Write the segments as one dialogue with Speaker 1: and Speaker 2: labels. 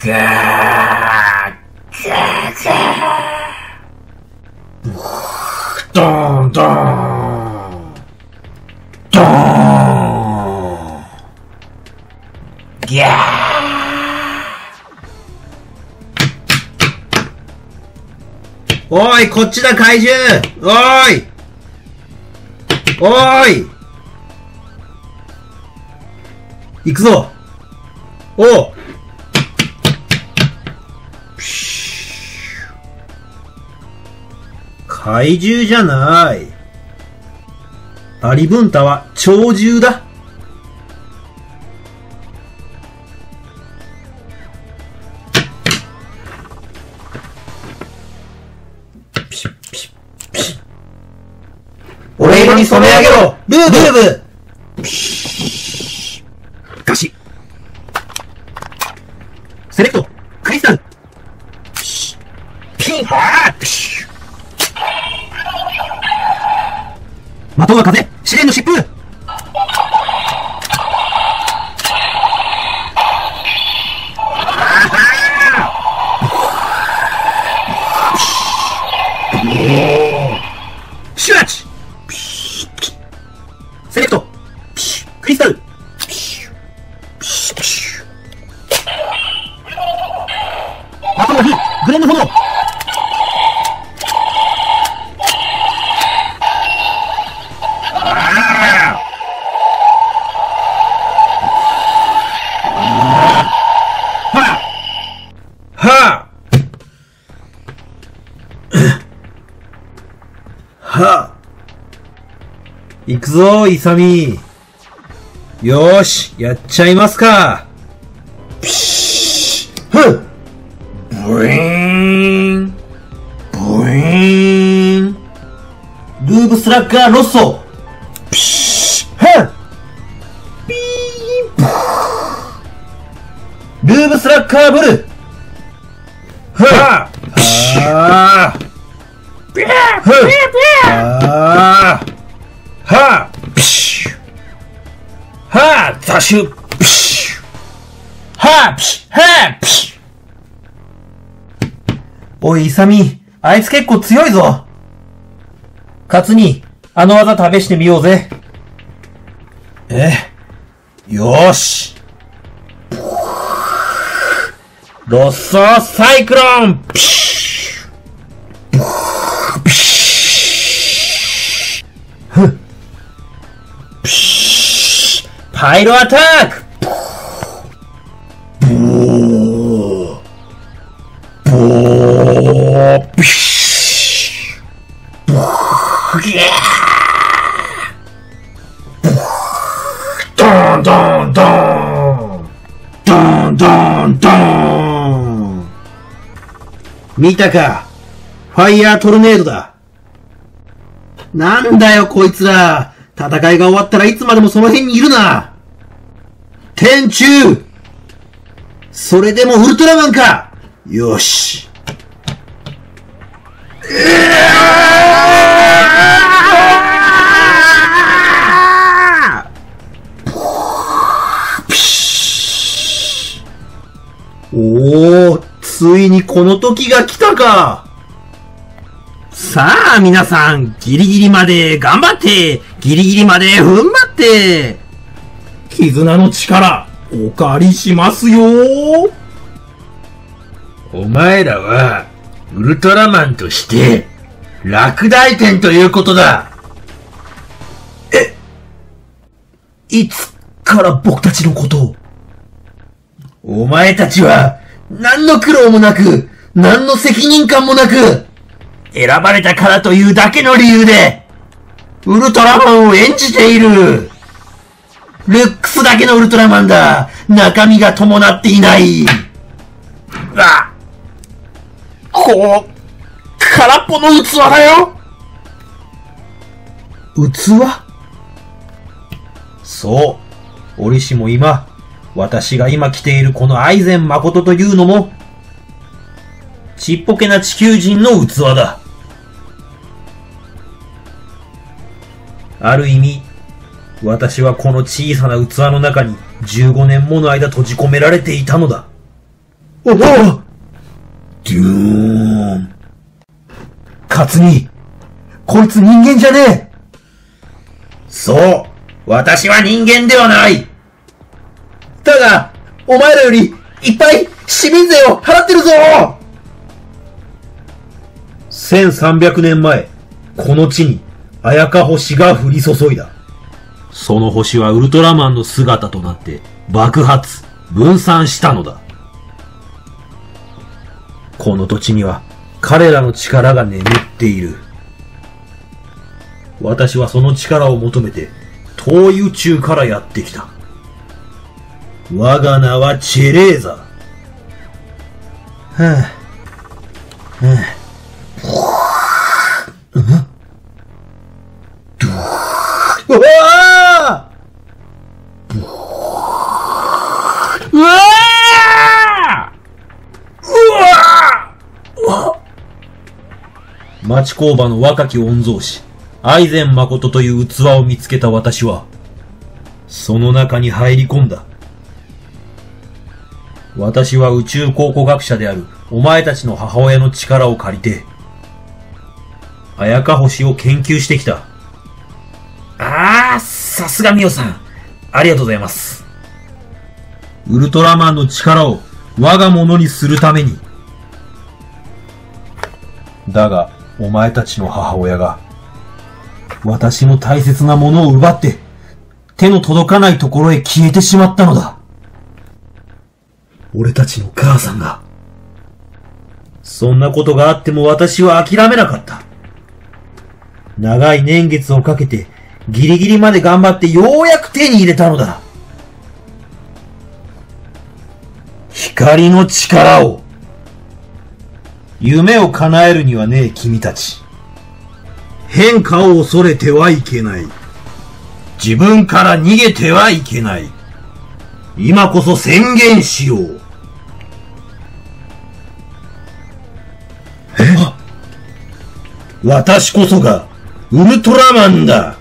Speaker 1: ガーガーガードーンドーンドーンギャーおい、こっちだ怪獣。おいおい行くぞ。おう怪獣じゃない。アリブンタは鳥獣だ。ピッピッピッ。俺色に染め上げろルーブルーブ。ガシセレクトクリスタルピンハー的は風試練の疾風シュワッチセレクトクリスタル的の火グレンの炎行くぞ、イサミ。よーし、やっちゃいますか。ピシッふんブイーンブイーンルーブスラッガーロッソピシッふんピーンルーブスラッガーブルふんはーピャーピャーピャーはぁピシュはぁザシュピシュはぁピシュはぁピシュおい、イサミ、あいつ結構強いぞ。カツニ、あの技試してみようぜ。よーし。ロッソーサイクロンピシュピシュふっパイロアタックブーブーピシュブーギャードーンドーンドーンドーンドーンドーン見たかファイヤートルネードだ。なんだよこいつら。戦いが終わったらいつまでもその辺にいるな。天中それでもウルトラマンか。よし。おー、ついにこの時が来たか。さあ皆さん、ギリギリまで頑張って、ギリギリまで踏ん張って、絆の力、お借りしますよ。お前らは、ウルトラマンとして、落第点ということだ。いつから僕たちのことを？お前たちは、何の苦労もなく、何の責任感もなく、選ばれたからというだけの理由で、ウルトラマンを演じている。ルックスだけのウルトラマンだ。中身が伴っていない。空っぽの器だよ。器？そう。折しも今、私が今着ているこのアイゼン誠というのも、ちっぽけな地球人の器だ。ある意味、私はこの小さな器の中に15年もの間閉じ込められていたのだ。 おお！ドゥーン。勝に、こいつ人間じゃねえ。そう、私は人間ではない。だが、お前らよりいっぱい市民税を払ってるぞ。1300年前、この地に綾香星が降り注いだ。その星はウルトラマンの姿となって爆発、分散したのだ。この土地には彼らの力が眠っている。私はその力を求めて遠い宇宙からやってきた。我が名はチェレーザ。はぁ、はぁ、うわー、うわー、町工場の若き御曹司、愛禅誠という器を見つけた私は、その中に入り込んだ。私は宇宙考古学者であるお前たちの母親の力を借りて、綾香星を研究してきた。さすがミオさん。ありがとうございます。ウルトラマンの力を我が物にするために。だが、お前たちの母親が、私の大切なものを奪って、手の届かないところへ消えてしまったのだ。俺たちの母さんが。そんなことがあっても私は諦めなかった。長い年月をかけて、ギリギリまで頑張ってようやく手に入れたのだ。光の力を。夢を叶えるにはね、君たち。変化を恐れてはいけない。自分から逃げてはいけない。今こそ宣言しよう。私こそがウルトラマンだ。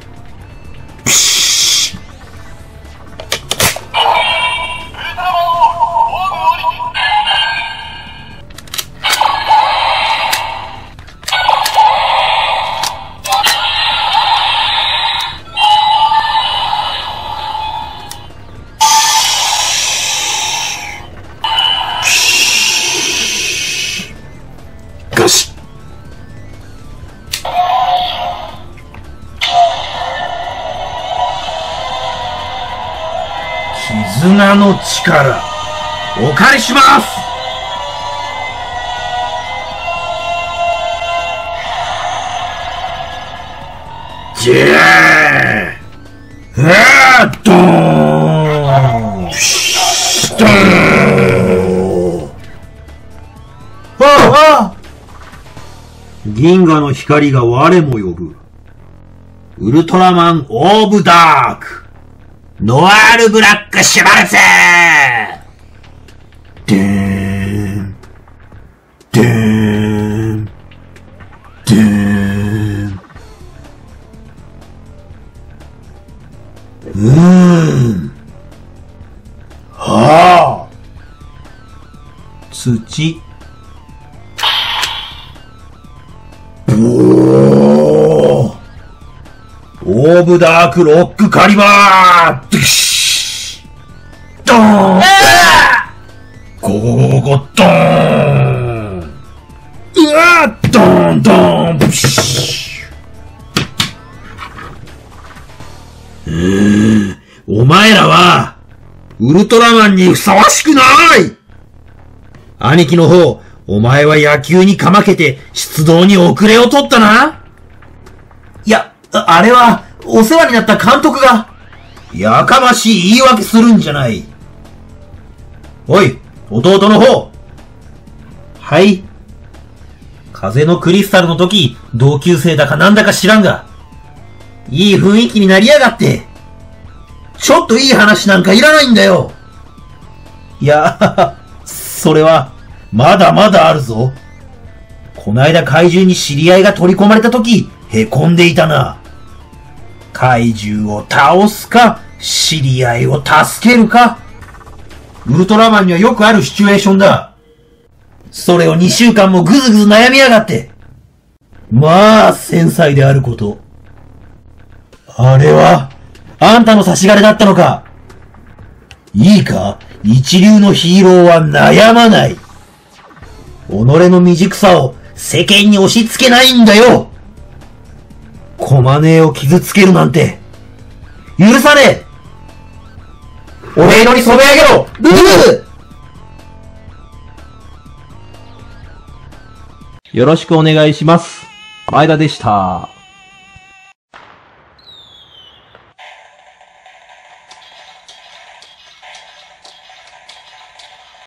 Speaker 1: よし。絆の力、お借りします。じゃあ、ドーン、ドーン。銀河の光が我も呼ぶ。ウルトラマンオーブダーク。ノワールブラックシュバルツー。でーん。でーん。でーん。はあ。土。オーブダークロックカリバー。ドーン。ゴゴゴゴゴドーン。ドーンドーン。お前らはウルトラマンにふさわしくない。兄貴の方、お前は野球にかまけて出動に遅れを取ったな。いや、あれはお世話になった監督が。やかましい言い訳するんじゃない。おい、弟の方。はい。風のクリスタルの時、同級生だかなんだか知らんが。いい雰囲気になりやがって。ちょっといい話なんかいらないんだよ。いや、それは、まだまだあるぞ。こないだ怪獣に知り合いが取り込まれた時、凹んでいたな。怪獣を倒すか、知り合いを助けるか。ウルトラマンにはよくあるシチュエーションだ。 それを2週間もぐずぐず悩みやがって。まあ、繊細であること。あれは、あんたの差し金だったのか。いいか、一流のヒーローは悩まない。己の未熟さを世間に押し付けないんだよ。コマネを傷つけるなんて、許さねえ。俺色に染め上げろ、ルル
Speaker 2: よろしくお願いします。前田でした。